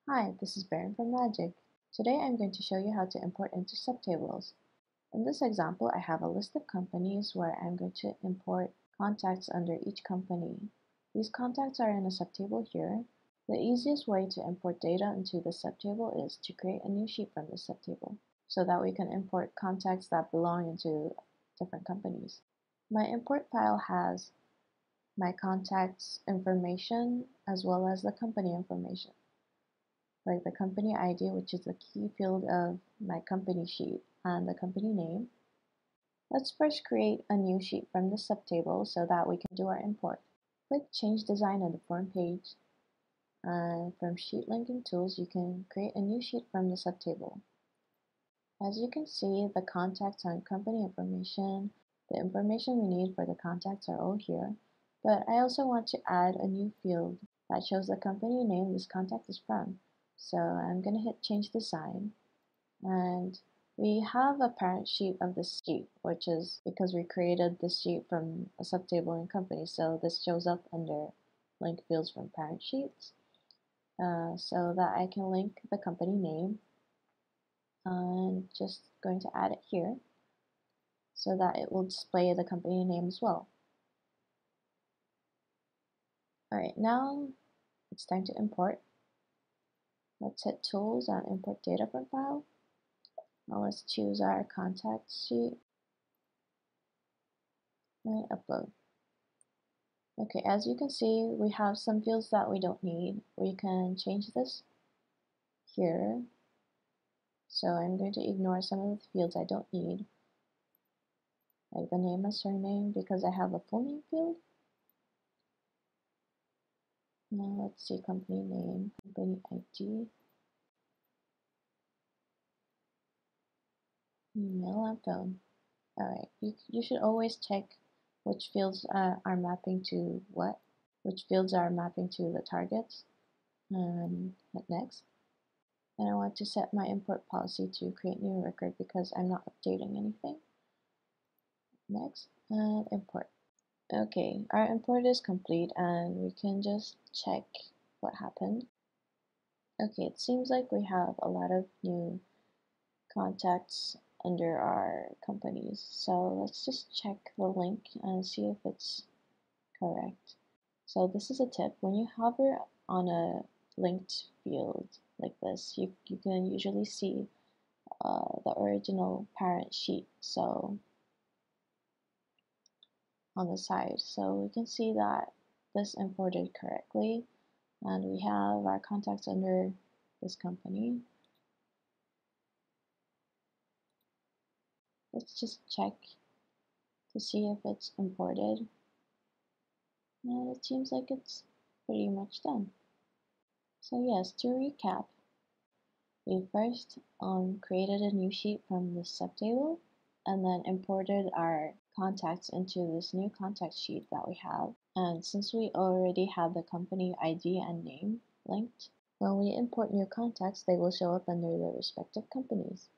Hi, this is Baron from Ragic. Today I'm going to show you how to import into Subtables. In this example, I have a list of companies where I'm going to import contacts under each company. These contacts are in a subtable here. The easiest way to import data into the subtable is to create a new sheet from the subtable, so that we can import contacts that belong into different companies. My import file has my contacts information as well as the company information, like the company ID, which is the key field of my company sheet, and the company name. Let's first create a new sheet from the subtable so that we can do our import. Click Change Design on the form page, and from Sheet Linking Tools, you can create a new sheet from the subtable. As you can see, the contacts and company information, the information we need for the contacts are all here, but I also want to add a new field that shows the company name this contact is from. So I'm going to hit Change Design, and we have a parent sheet of this sheet, which is because we created this sheet from a subtable in company, so this shows up under link fields from parent sheets, so that I can link the company name, and just going to add it here so that it will display the company name as well. Alright, now it's time to import. Let's hit Tools and Import Data from File. Now let's choose our contact sheet and upload. Okay, as you can see, we have some fields that we don't need. We can change this here. So I'm going to ignore some of the fields I don't need, like the name and surname, because I have a full name field. Now let's see, company name, company ID, email, and phone. Alright, you should always check which fields are mapping to what, which fields are mapping to the targets, and hit next. And I want to set my import policy to create new record because I'm not updating anything. Next, and import. Okay, our import is complete and we can just check what happened. Okay, it seems like we have a lot of new contacts under our companies. So let's just check the link and see if it's correct. So this is a tip. When you hover on a linked field like this, you can usually see the original parent sheet, so on the side. So we can see that this imported correctly, and we have our contacts under this company. Let's just check to see if it's imported, and it seems like it's pretty much done. So yes, to recap, we first created a new sheet from the subtable and then imported our contacts into this new contact sheet that we have. And since we already have the company ID and name linked, when we import new contacts, they will show up under their respective companies.